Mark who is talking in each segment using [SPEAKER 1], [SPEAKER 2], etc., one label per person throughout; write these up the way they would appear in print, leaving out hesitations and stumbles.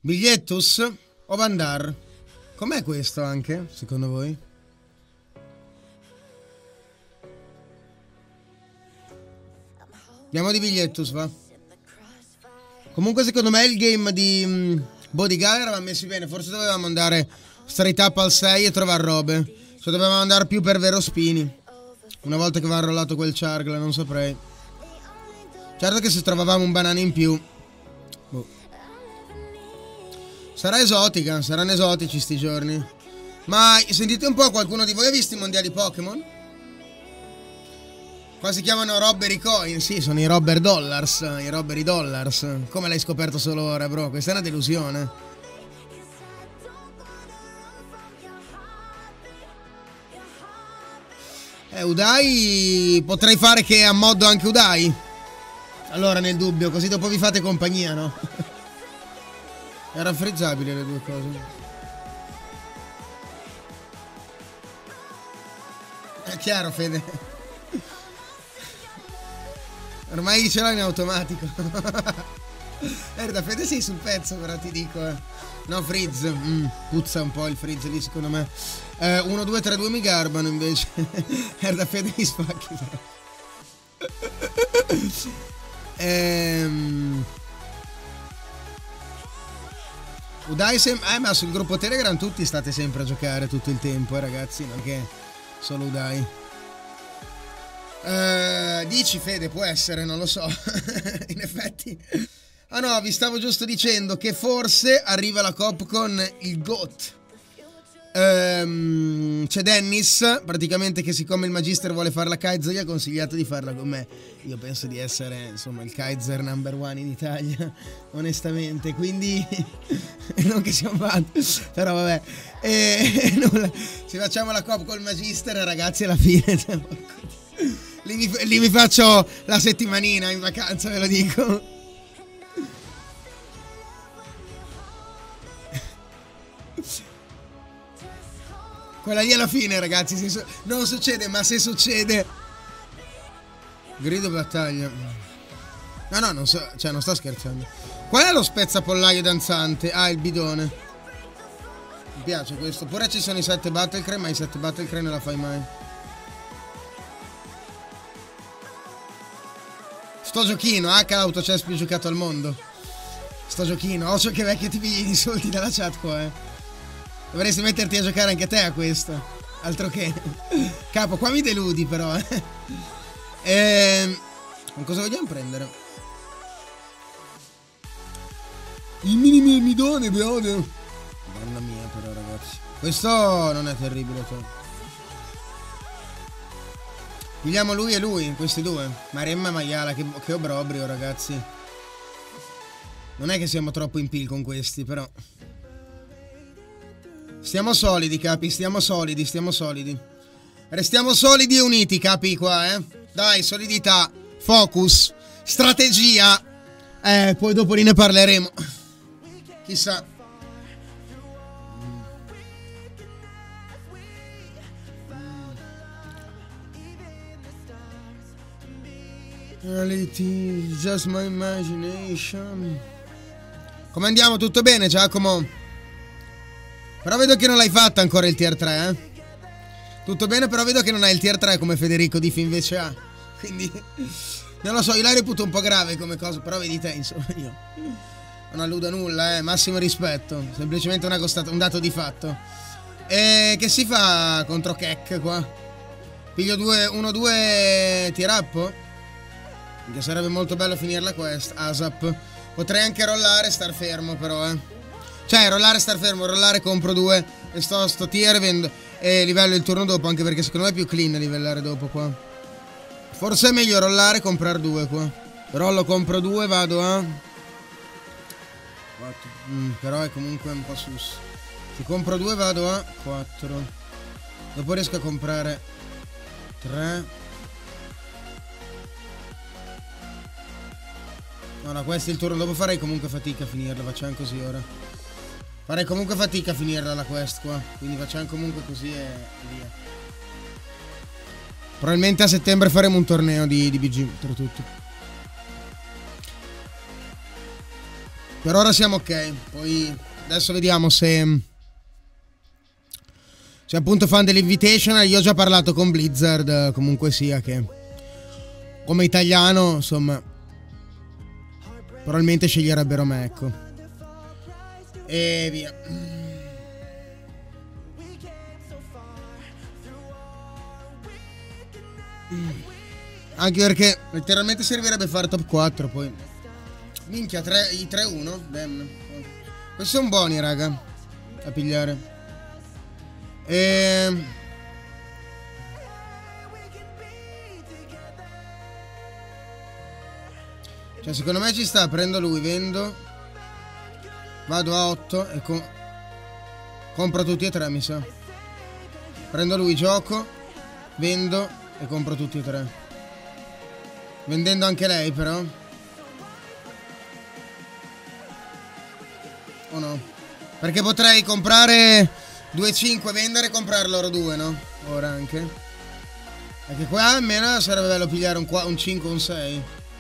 [SPEAKER 1] Bigliettus o Vandar? Com'è questo anche, secondo voi? Andiamo di Bigliettus, va. Comunque secondo me il game di Bodyguard eravamo messi bene. Forse dovevamo andare straight up al 6 e trovare robe. Cioè dovevamo andare più per Vero Spini. Una volta che aveva rollato quel Chargla, non saprei. Certo che se trovavamo un banana in più, boh. Sarà esotica, saranno esotici sti giorni. Ma sentite un po', qualcuno di voi ha visto i mondiali Pokémon? Qua si chiamano Robbery Coin, sì, sono i Robber Dollars, i Robbery Dollars. Come l'hai scoperto solo ora, bro? Questa è una delusione. Udai, potrei fare che a moddo anche Udai. Allora, nel dubbio, così dopo vi fate compagnia, no? È raffreddabile le due cose. È chiaro, Fede. Ormai ce l'ho in automatico. Da Fede sei sul pezzo, però ti dico, No, Frizz. Puzza un po' il Frizz lì, secondo me. 1, 2, 3, 2 mi garbano invece. Da Fede mi spacchi. Udai ma sul gruppo Telegram tutti state sempre a giocare tutto il tempo, ragazzi, non che solo Udai. Dici, Fede, può essere, non lo so. In effetti. Ah no, vi stavo giusto dicendo che forse arriva la Coop con il GOAT. C'è Dennis, praticamente, che siccome il Magister vuole fare la Kaiser gli ha consigliato di farla con me. Io penso di essere, insomma, il Kaiser number one in Italia, onestamente, quindi non che siamo fatti, però vabbè. Nulla. Se facciamo la Coop col Magister, ragazzi, alla fine lì mi faccio la settimanina in vacanza, ve lo dico. Quella lì alla fine, ragazzi, non succede, ma se succede... Grido battaglia. No, non so, cioè non sto scherzando. Qual è lo spezzapollaio danzante? Ah, il bidone. Mi piace questo. Pure ci sono i 7 Battlecry, ma i 7 Battlecry non la fai mai. Sto giochino, che l'autochess più giocato al mondo. Sto giochino, occhio che vecchio ti pigli gli insulti dalla chat qua, Dovresti metterti a giocare anche te a questo. Altro che. Capo, qua mi deludi però, cosa vogliamo prendere? Il mini midone, brother. Mamma mia, però, ragazzi. Questo non è terribile, Pigliamo lui e lui, questi due. Maremma e Maiala, che obbrobrio, ragazzi. Non è che siamo troppo in pill con questi, però. Stiamo solidi, capi, stiamo solidi. Restiamo solidi e uniti, capi, qua, Dai, solidità, focus, strategia. Poi dopo ne parleremo. Chissà. Reality, just my imagination. Come andiamo? Tutto bene, Giacomo? Però vedo che non l'hai fatta ancora il tier 3, Tutto bene, però vedo che non hai il tier 3 come Federico Diffi invece ha. Quindi, non lo so, io la reputo un po' grave come cosa, però vedi te, insomma, io non alludo a nulla, massimo rispetto. Semplicemente un dato di fatto. E che si fa contro Keck qua? Piglio 1-2 tier up? Che sarebbe molto bello finire la quest. ASAP. Potrei anche rollare e star fermo però, Cioè, rollare, star fermo, rollare, compro 2 e sto tier e livello il turno dopo, anche perché secondo me è più clean livellare dopo qua. Forse è meglio rollare e comprare 2 qua. Rollo, compro 2, vado a 4. Però è comunque un po' sus. Se compro 2 vado a 4. Dopo riesco a comprare 3. No, questo è il turno dopo, farei comunque fatica a finirla, facciamo così ora. Farei comunque fatica a finirla la quest qua, quindi facciamo comunque così e via. Probabilmente a settembre faremo un torneo di BG, tra tutto. Per ora siamo ok. Poi adesso vediamo se appunto fan dell'Invitational. Io ho già parlato con Blizzard, comunque sia che come italiano, insomma, probabilmente sceglierebbero me, ecco. E via. Anche perché letteralmente servirebbe fare top 4 poi. Minchia, i 3-1. Damn. Questi sono buoni, raga, a pigliare. Cioè, secondo me ci sta. Prendo lui, vendo. Vado a 8 e compro tutti e tre, mi sa. Prendo lui, gioco, vendo e compro tutti e tre. Vendendo anche lei, però. O no? Perché potrei comprare 2-5, vendere e comprare loro due, no? Ora anche. Perché qua almeno sarebbe bello pigliare un 5 o un 6.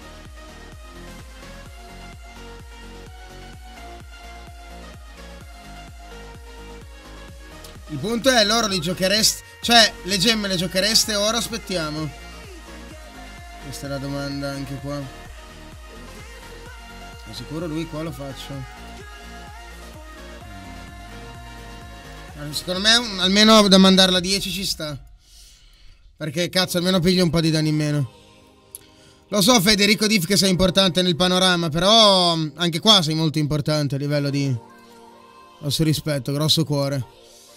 [SPEAKER 1] Il punto è, loro li giochereste... Cioè, le gemme le giochereste ora o aspettiamo? Questa è la domanda anche qua. È sicuro lui qua lo faccio? Secondo me almeno da mandarla a 10 ci sta. Perché cazzo, almeno piglio un po' di danni in meno. Lo so, Federico Diff, che sei importante nel panorama, però anche qua sei molto importante a livello di grosso rispetto, grosso cuore.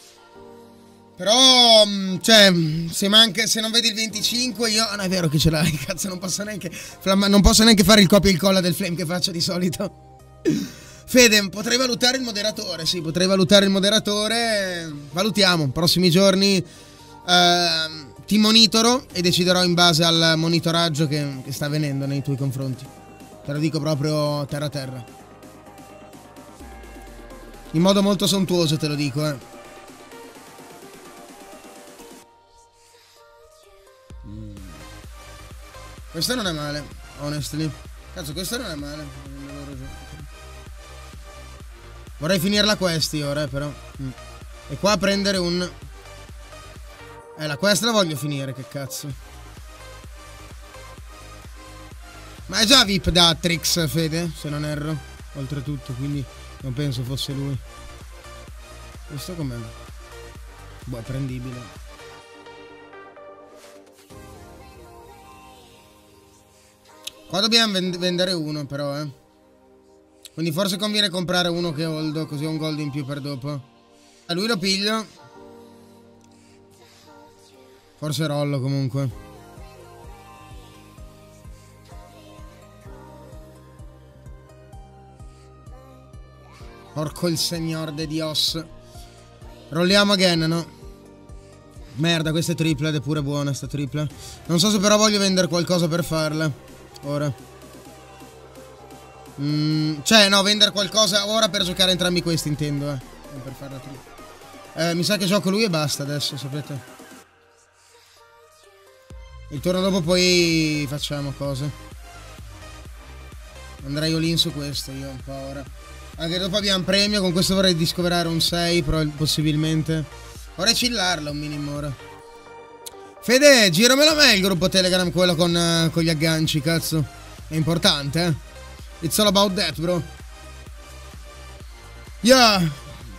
[SPEAKER 1] Però, cioè, se non vedi il 25, io... Non è vero che ce l'hai, cazzo, non posso neanche fare il copia e incolla del Flame che faccio di solito. Fede, potrei valutare il moderatore, sì, potrei valutare il moderatore. Valutiamo, prossimi giorni ti monitoro e deciderò in base al monitoraggio che sta avvenendo nei tuoi confronti. Te lo dico proprio terra a terra. In modo molto sontuoso te lo dico, Questo non è male, honestly. Cazzo, questo non è male. Vorrei finirla questi ora, però. E qua prendere un... la quest la voglio finire, che cazzo. Ma è già VIP da Trix, Fede, se non erro. Oltretutto, quindi non penso fosse lui. Questo com'è? Boh, è prendibile. Qua dobbiamo vendere uno, però, Quindi forse conviene comprare uno che holdo, così ho un gold in più per dopo. A lui lo piglio. Forse rollo comunque. Porco il signor de Dios. Rolliamo again, no? Merda, questa è tripla ed è pure buona sta tripla. Non so se però voglio vendere qualcosa per farla. Ora. Cioè, no, vendere qualcosa ora per giocare entrambi questi, intendo, Non per farla tripla. Mi sa che gioco lui e basta adesso, sapete. Il turno dopo poi facciamo cose. Andrei all in su questo io un po' ora. Anche dopo abbiamo premio. Con questo vorrei discoverare un 6 possibilmente. Vorrei chillarla un minimo ora. Fede, giramelo a me il gruppo Telegram, quello con gli agganci, cazzo. È importante, It's all about that, bro. Yeah.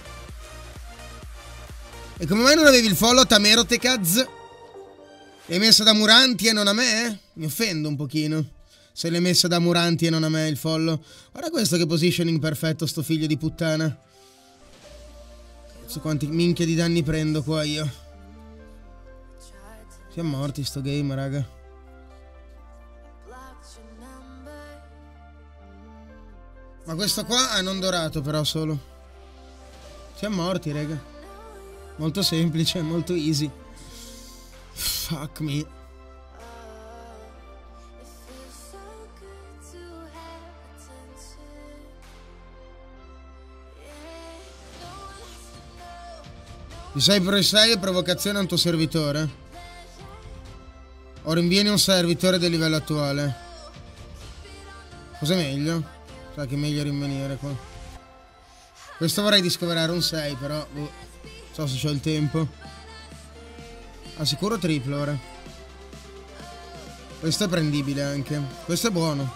[SPEAKER 1] E come mai non avevi il follow a Tamero Tekaz? L'hai messa da Muranti e non a me? Mi offendo un pochino se l'hai messa da Muranti e non a me il follow. Guarda questo che positioning perfetto, sto figlio di puttana. Cazzo, quanti minchia di danni prendo qua io. Siamo morti sto game, raga. Ma questo qua è non dorato però solo. Siamo morti, raga. Molto semplice, molto easy. Fuck me. Ti sei pro 6 e provocazione a un tuo servitore? O rinvieni un servitore del livello attuale? Cos'è meglio? Sa che è meglio rinvenire qua. Questo vorrei discoverare un 6, però boh, non so se ho il tempo. Ah, sicuro triplo ora. Questo è prendibile anche. Questo è buono.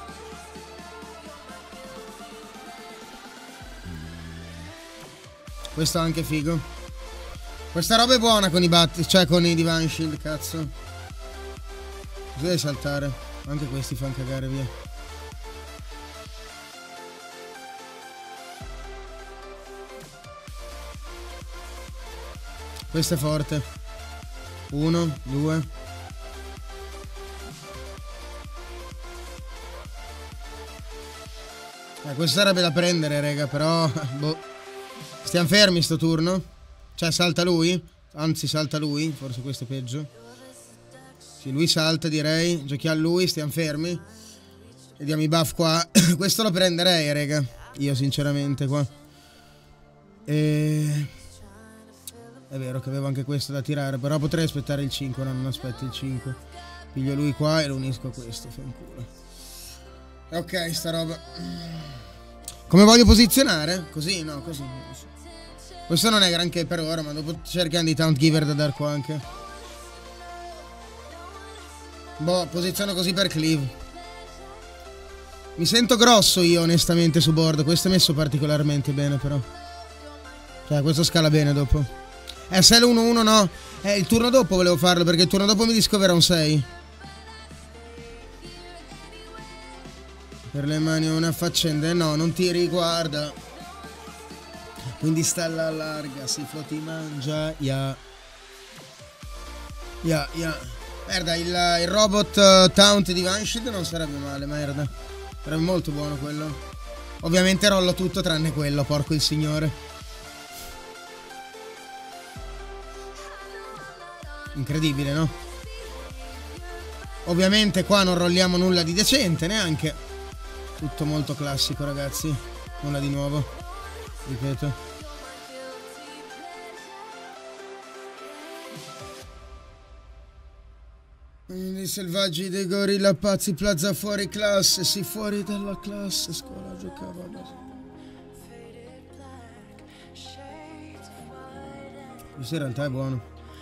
[SPEAKER 1] Questo è anche figo. Questa roba è buona con i cioè con i Divine Shield, cazzo. Così devi saltare. Anche questi fanno cagare, via. Questo è forte. 1, 2. Questo sarebbe da prendere, raga, però boh. Stiamo fermi sto turno. Cioè salta lui. Anzi salta lui. Forse questo è peggio. Sì, lui salta, direi. Giochiamo a lui, stiamo fermi. E diamo i buff qua. Questo lo prenderei, raga. Io sinceramente qua. È vero che avevo anche questo da tirare. Però potrei aspettare il 5. No, non aspetto il 5. Piglio lui qua e lo unisco a questo. Fanculo. Ok, sta roba. Come voglio posizionare? Così? No, così. Questo non è granché per ora, ma dopo cerchiamo di Taunt Giver da dar qua anche. Boh, posiziono così per cleave. Mi sento grosso io onestamente su board. Questo è messo particolarmente bene però. Cioè questo scala bene dopo. Se l'1-1 no. Il turno dopo volevo farlo perché il turno dopo mi discovera un 6. Per le mani una faccenda. No, non ti riguarda. Quindi sta alla larga. Si flotti mangia. Ya. Merda, il robot Taunt di Divine Shield non sarebbe male, merda. Sarebbe molto buono quello. Ovviamente rollo tutto tranne quello, porco il signore. Incredibile, no? Ovviamente qua non rolliamo nulla di decente neanche. Tutto molto classico, ragazzi. Nulla di nuovo. Ripeto. I selvaggi dei gorilla pazzi, plaza fuori classe, sì fuori dalla classe, scuola giocava a questo in realtà è buono.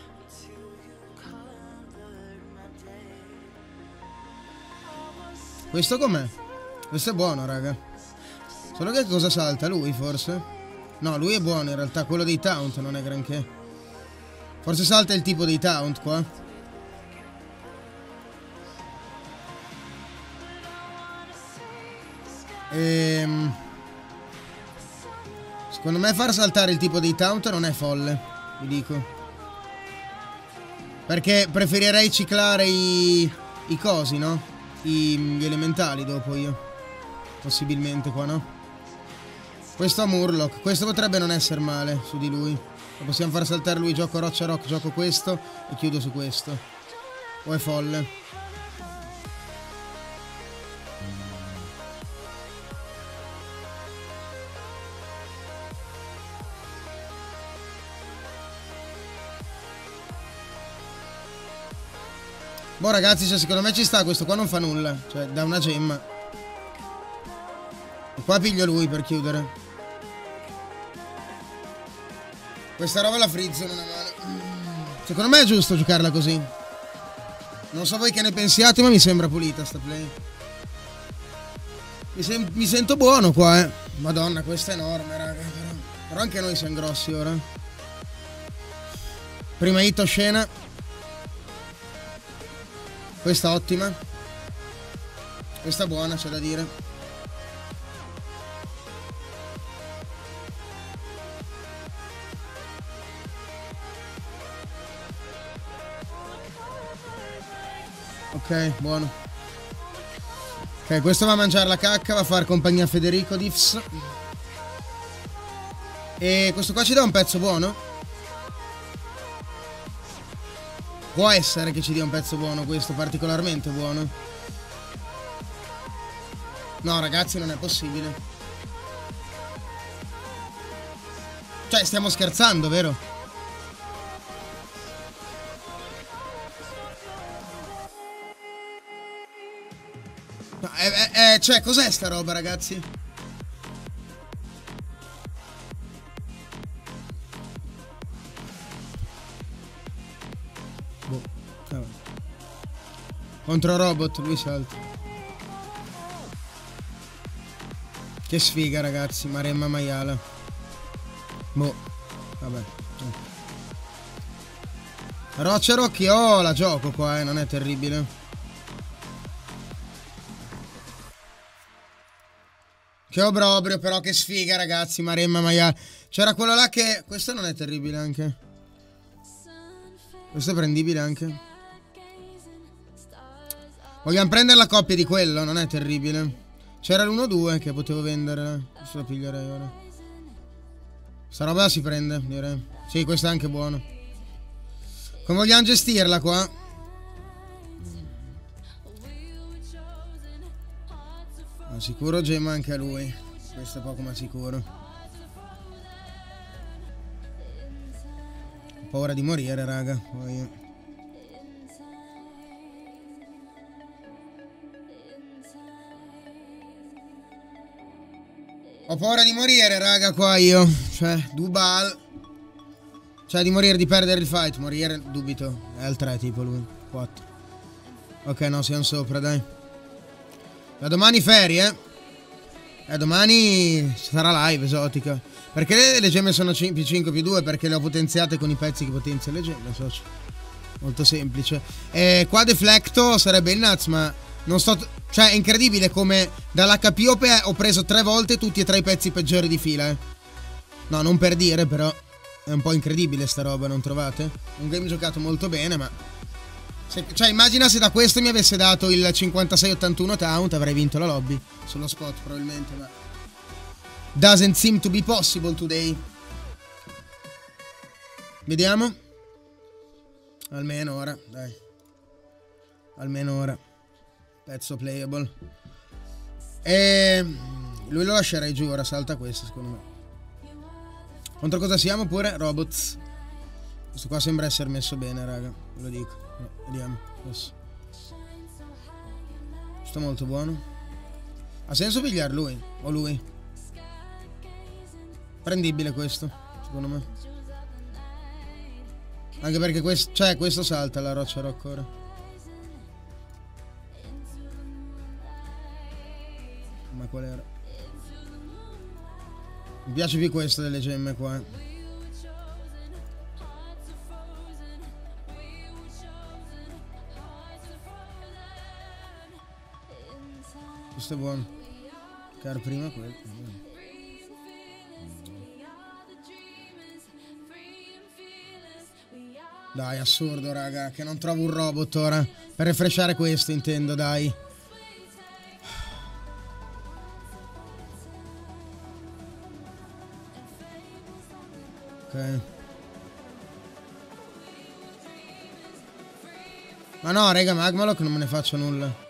[SPEAKER 1] Questo com'è? Questo è buono, raga. Solo che cosa salta? Lui forse? No, lui è buono in realtà, quello dei taunt non è granché. Forse salta il tipo dei taunt qua. Secondo me far saltare il tipo dei taunt non è folle, vi dico. Perché preferirei ciclare i cosi, no? Gli elementali dopo io. Possibilmente qua, no? Questo ha Murloc. Questo potrebbe non essere male su di lui. Lo possiamo far saltare lui, gioco Roccia Rock, gioco questo e chiudo su questo. O è folle? Boh ragazzi, cioè, secondo me ci sta, questo qua non fa nulla. Cioè, dà una gemma. E qua piglio lui per chiudere. Questa roba la frizzo non è male. Secondo me è giusto giocarla così. Non so voi che ne pensiate, ma mi sembra pulita sta play. Mi sento buono qua, eh. Madonna, questa è enorme, raga. Però anche noi siamo grossi ora. Prima hit oscena. Questa ottima. Questa buona, c'è da dire. Ok, buono. Ok, questo va a mangiare la cacca, va a fare compagnia a Federico Diffs. E questo qua ci dà un pezzo buono? Può essere che ci dia un pezzo buono questo, particolarmente buono. No ragazzi, non è possibile. Cioè stiamo scherzando, vero? No, cioè cos'è sta roba ragazzi? Boh. Vabbè. Contro robot lui salta. Che sfiga ragazzi, Maremma maiala. Boh. Vabbè. Roccia Rocky, oh la gioco qua, non è terribile. Che obrobrio, però che sfiga ragazzi, Maremma maiala. C'era quello là che... Questo non è terribile anche. Questo è prendibile anche. Vogliamo prendere la coppia di quello, non è terribile. C'era l'1-2 che potevo vendere. Questo lo piglierei ora. Sta roba si prende, direi. Sì, questo è anche buono. Come vogliamo gestirla qua? Sicuro gemma anche a lui. Questo è poco ma sicuro. Ho paura di morire raga. Poi... Ho paura di morire raga qua io. Cioè Dubal. Cioè di morire, di perdere il fight. Morire dubito. È al 3 tipo lui. 4. Ok no, siamo sopra dai. Da domani ferie, domani sarà live esotica. Perché le gemme sono più 5 più 2? Perché le ho potenziate con i pezzi che potenzia le gemme, socio. Molto semplice. E qua Deflecto sarebbe il nuts, ma non sto... Cioè è incredibile come dall'HP ho preso 3 volte tutti e 3 i pezzi peggiori di fila, No, non per dire, però è un po' incredibile sta roba, non trovate? Un game giocato molto bene, ma... Cioè immagina se da questo mi avesse dato il 56-81 taunt, avrei vinto la lobby sullo spot probabilmente, ma doesn't seem to be possible today. Vediamo. Almeno ora, dai. Almeno ora. Pezzo playable. E lui lo lascerei giù, ora salta questo secondo me. Contro cosa siamo pure? Robots. Questo qua sembra essere messo bene raga, ve lo dico. Vediamo questo. Questo è molto buono. Ha senso pigliare lui? O lui? Prendibile questo, secondo me. Anche perché questo... Cioè questo salta la roccia rock ora. Ma qual era? Mi piace più questo delle gemme qua. Questo è buono. Car prima quello. Dai, assurdo, raga. Che non trovo un robot ora. Per refreshare questo, intendo, dai. Ok. Ma no, raga, Magmalock non me ne faccio nulla.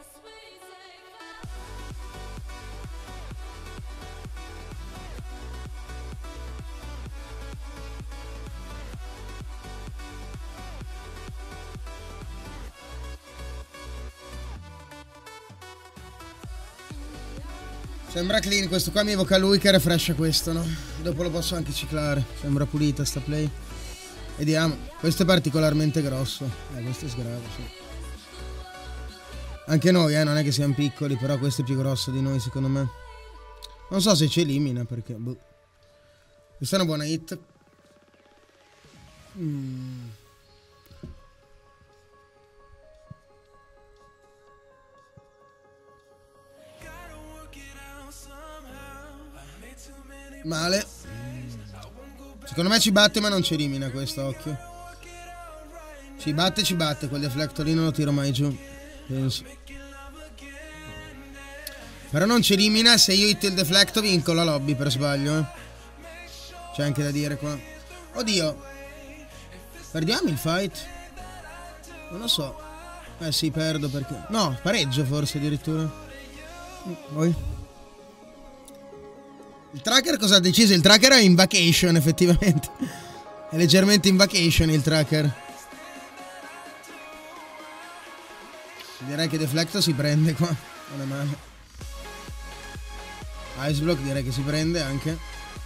[SPEAKER 1] Sembra clean, questo qua mi evoca lui che refrescia questo, no? Dopo lo posso anche ciclare. Sembra pulita sta play. Vediamo. Questo è particolarmente grosso. Questo è sgravo, sì. Anche noi, non è che siamo piccoli, però questo è più grosso di noi, secondo me. Non so se ci elimina, perché... Boh. Questa è una buona hit. Male. Secondo me ci batte ma non ci elimina questo, occhio. Ci batte, quel deflector lì non lo tiro mai giù, penso. Però non ci elimina, se io hit il deflecto vinco la lobby per sbaglio, C'è anche da dire qua. Oddio. Perdiamo il fight? Non lo so. Sì, perdo perché... No, pareggio forse addirittura. Poi... Il tracker cosa ha deciso? Il tracker è in vacation effettivamente. È leggermente in vacation il tracker. Direi che Deflecto si prende qua. Non è male. Ice Block direi che si prende anche.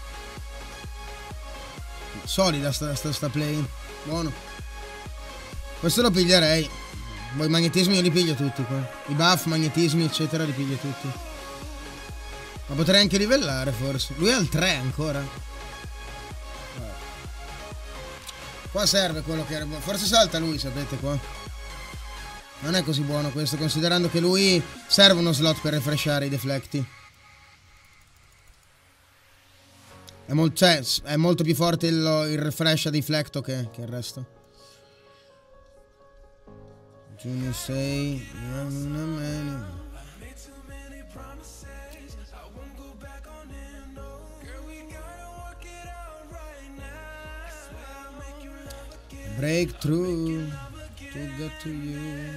[SPEAKER 1] Solida sta play. Buono. Questo lo piglierei. Poi i magnetismi io li piglio tutti qua. I buff, magnetismi, eccetera, li piglio tutti. Ma potrei anche livellare forse. Lui è al 3 ancora. Qua serve quello che era. Forse salta lui, sapete qua. Non è così buono questo, considerando che lui serve uno slot per refreshare i deflecti. È, cioè, è molto più forte il refresh a deflecto che il resto. Junior 6. Breakthrough to get to you.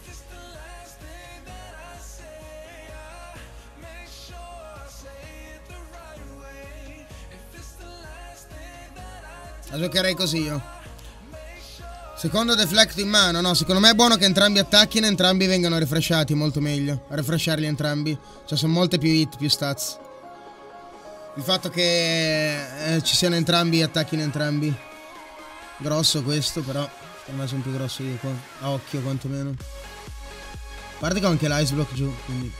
[SPEAKER 1] La giocherei così io. Secondo deflect in mano. No, secondo me è buono che entrambi attacchino e entrambi vengano refreshati. Molto meglio a refresharli entrambi. Cioè sono molte più hit, più stats. Il fatto che ci siano entrambi, attacchino entrambi. Grosso questo, però per me sono più grosso io qua. A occhio quantomeno. A parte che ho anche l'ice block giù, quindi.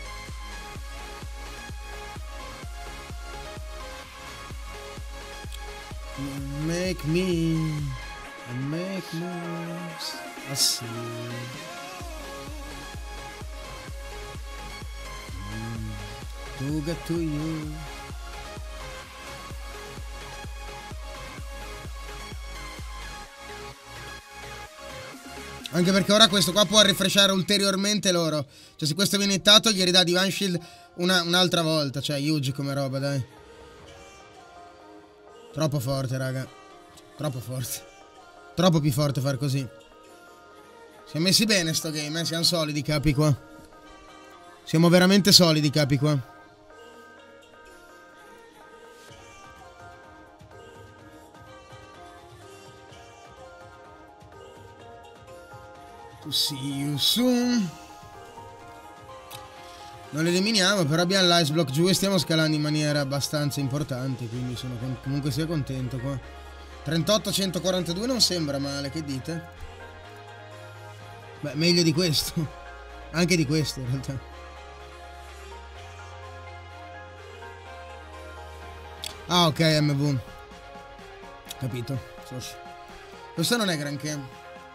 [SPEAKER 1] Make moves. I see. To get to you. Anche perché ora questo qua può refreshare ulteriormente loro. Cioè se questo viene hittato gli ridà Divine Shield un'altra volta. Cioè huge come roba, dai. Troppo forte, raga. Troppo forte. Troppo più forte far così. Siamo messi bene sto game, siamo solidi capi qua. Siamo veramente solidi capi qua. To see you soon. Non li eliminiamo, però abbiamo l'ice block giù e stiamo scalando in maniera abbastanza importante, quindi sono comunque sia contento qua. 38-142 non sembra male, che dite? Beh, meglio di questo. Anche di questo in realtà. Ah, ok, MV. Capito. Questo non è granché.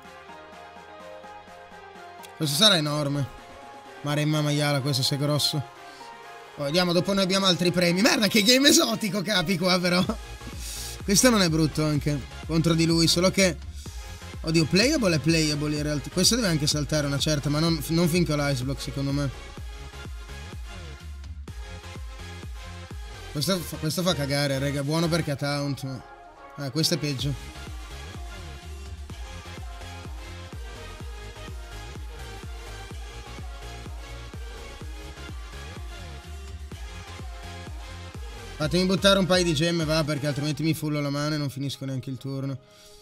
[SPEAKER 1] Questo sarà enorme. Mare in maiala, questo se è grosso. Oh, vediamo, dopo noi abbiamo altri premi. Merda, che game esotico capi qua però. Questo non è brutto anche contro di lui, solo che... Oddio, playable è playable in realtà. Questo deve anche saltare una certa, ma non finché ho l'ice block secondo me. Questo fa cagare, raga. Buono perché ha taunt, ma... questo è peggio. Fatemi buttare un paio di gemme, va, perché altrimenti mi fullo la mano e non finisco neanche il turno.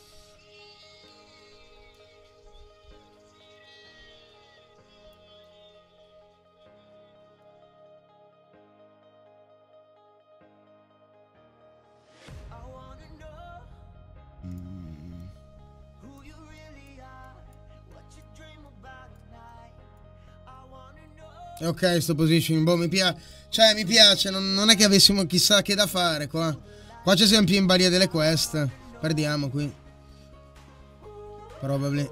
[SPEAKER 1] Ok, sto positioning, boh, mi piace. Cioè, mi piace, non è che avessimo chissà che da fare qua. Qua ci siamo più in balia delle quest. Perdiamo qui. Probably.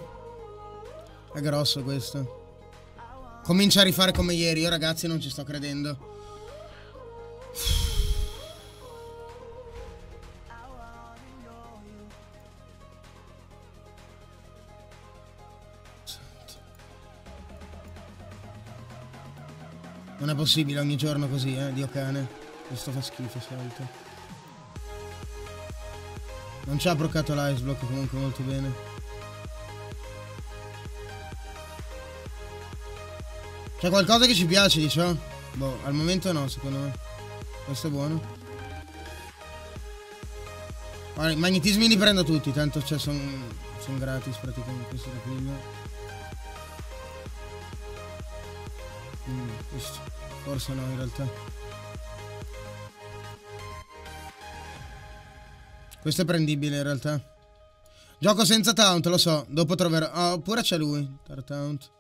[SPEAKER 1] È grosso questo. Comincia a rifare come ieri. Io ragazzi non ci sto credendo. Non è possibile ogni giorno così, Dio cane. Questo fa schifo, salto. Non ci ha bloccato l'ice block comunque molto bene. C'è qualcosa che ci piace di ciò? Boh, al momento no, secondo me. Questo è buono. Guarda, i magnetismi li prendo tutti, tanto cioè, sono gratis praticamente. Questo lo piglio. Forse no in realtà. Questo è prendibile in realtà. Gioco senza taunt, lo so. Dopo troverò... Oh, oppure c'è lui. Taunt.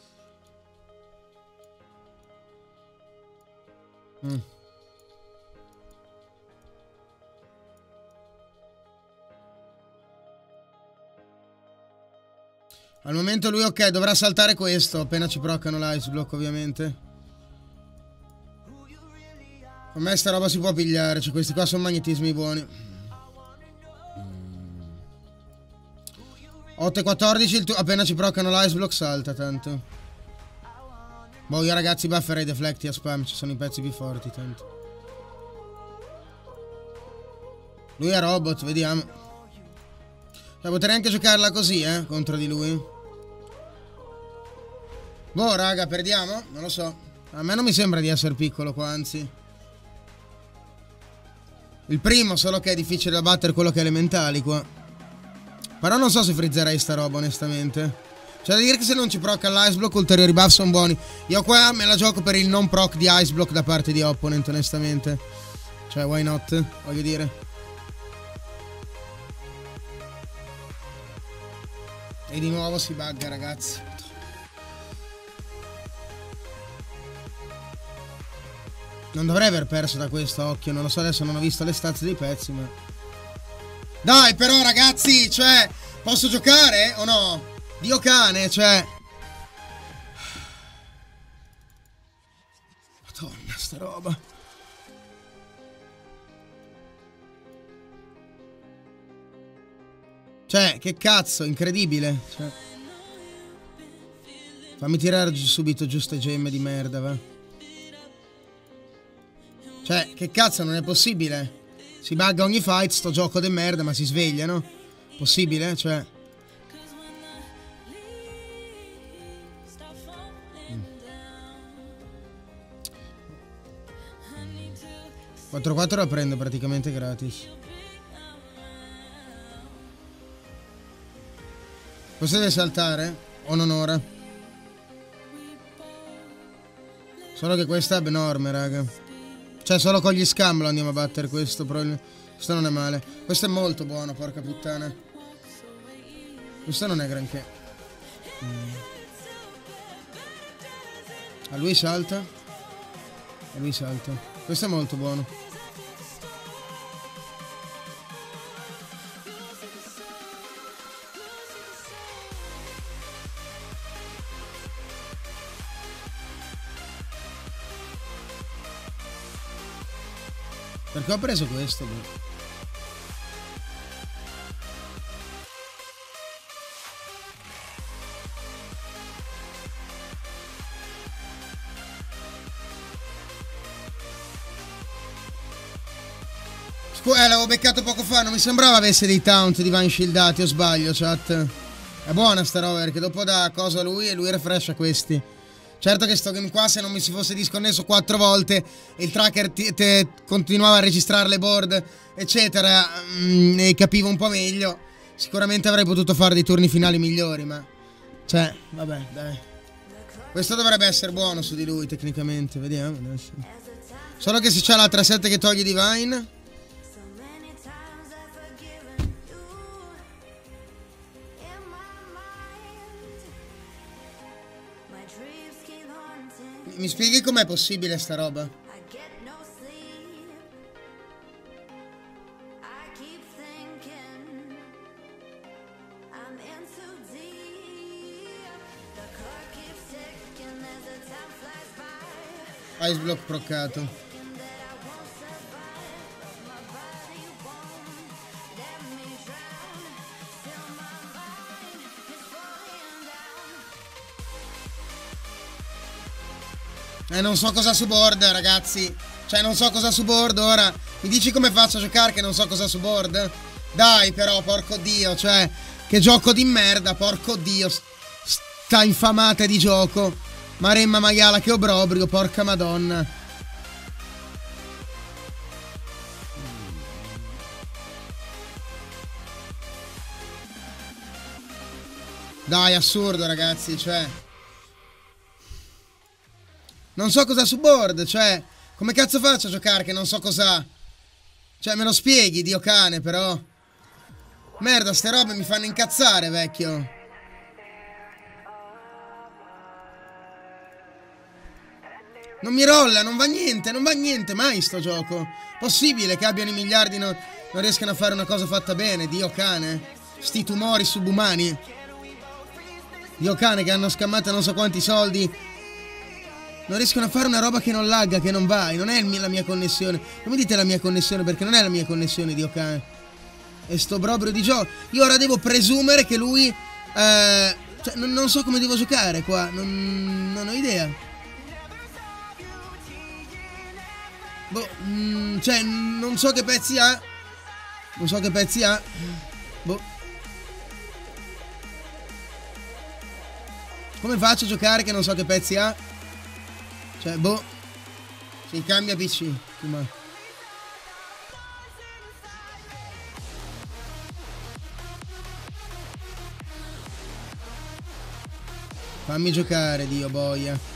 [SPEAKER 1] Al momento lui ok, dovrà saltare questo. Appena ci proccano l'ice block ovviamente. Con me sta roba si può pigliare. Cioè questi qua sono magnetismi buoni. 8 e 14 appena ci proccano l'ice block salta tanto. Boh, io ragazzi bufferei deflecti a spam. Ci sono i pezzi più forti tanto. Lui è robot, vediamo. Cioè potrei anche giocarla così, contro di lui. Boh, raga, perdiamo? Non lo so. A me non mi sembra di essere piccolo qua, anzi. Il primo, solo che è difficile da battere quello che è elementali qua. Però non so se frizzerei sta roba, onestamente. C'è da dire che se non ci proc all'ice block, ulteriori buff sono buoni. Io qua me la gioco per il non proc di ice block da parte di opponent, onestamente. Cioè, why not? Voglio dire. E di nuovo si bugga, ragazzi. Non dovrei aver perso da questo, occhio. Non lo so, adesso non ho visto le stats dei pezzi, ma... Dai, però, ragazzi, cioè... Posso giocare o no? Dio cane, cioè... Madonna, sta roba. Cioè, che cazzo, incredibile. Cioè... Fammi tirare subito giuste gemme di merda, va. Cioè, che cazzo, non è possibile. Si bugga ogni fight, sto gioco de merda, ma si sveglia, no? Possibile? Cioè... 4-4 la prendo praticamente gratis. Questo deve saltare? O non ora? Solo che questa è abnorme, raga. Cioè solo con gli scambio andiamo a battere questo. Questo non è male. Questo è molto buono, porca puttana. Questo non è granché. A lui salta. A lui salta. Questo è molto buono. Perché ho preso questo? Beh. L'avevo beccato poco fa, non mi sembrava avesse dei taunt divine shieldati, o sbaglio, chat? È buona sta roba, perché dopo dà cosa a lui e lui refrescia questi. Certo che sto game qua, se non mi si fosse disconnesso 4 volte e il tracker continuava a registrare le board, eccetera, e capivo un po' meglio, sicuramente avrei potuto fare dei turni finali migliori, ma... Cioè, vabbè, dai. Questo dovrebbe essere buono su di lui, tecnicamente, vediamo adesso. Solo che se c'ha la 3-7 che toglie divine... Mi spieghi com'è possibile sta roba? Ice block proccato. Non so cosa su board, ragazzi. Cioè, non so cosa su board ora. Mi dici come faccio a giocare che non so cosa su board? Dai, però, porco dio, cioè... Che gioco di merda, porco dio. Sta infamata di gioco. Maremma maiala, che obbrobrio, porca madonna. Dai, assurdo, ragazzi, cioè... Non so cosa su board, cioè... Come cazzo faccio a giocare che non so cosa... Cioè, me lo spieghi, dio cane, però... Merda, ste robe mi fanno incazzare, vecchio. Non mi rolla, non va niente mai sto gioco. Possibile che abbiano i miliardi e non riescano a fare una cosa fatta bene, Dio cane. Sti tumori subumani. Dio cane, che hanno scammato non so quanti soldi. Non riescono a fare una roba che non lagga, che non va. E non è la mia connessione. Come dite la mia connessione? Perché non è la mia connessione, Dio cane. E sto brobrio di gioco. Io ora devo presumere che lui cioè, non so come devo giocare qua. Non ho idea. Boh, cioè, non so che pezzi ha. Non so che pezzi ha. Boh. Come faccio a giocare che non so che pezzi ha? Cioè, boh. Si cambia PC. Ma... fammi giocare, Dio boia.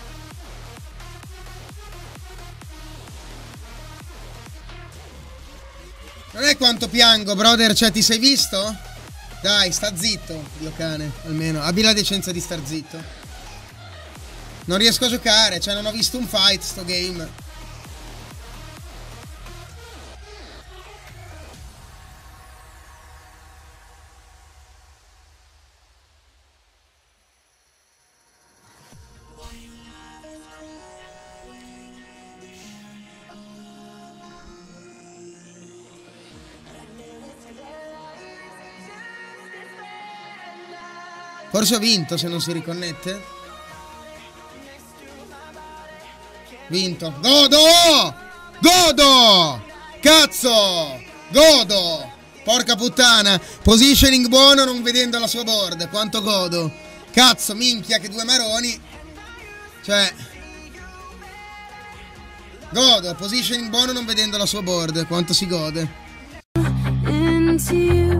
[SPEAKER 1] Non è quanto piango, brother, cioè ti sei visto? Dai, sta zitto, Dio cane, almeno. Abbi la decenza di star zitto. Non riesco a giocare, cioè non ho visto un fight sto game. Forse ho vinto se non si riconnette. Vinto. Godo! Godo! Cazzo! Godo! Porca puttana. Positioning buono non vedendo la sua board. Quanto godo. Cazzo, minchia, che due maroni. Cioè... godo. Positioning buono non vedendo la sua board. Quanto si gode.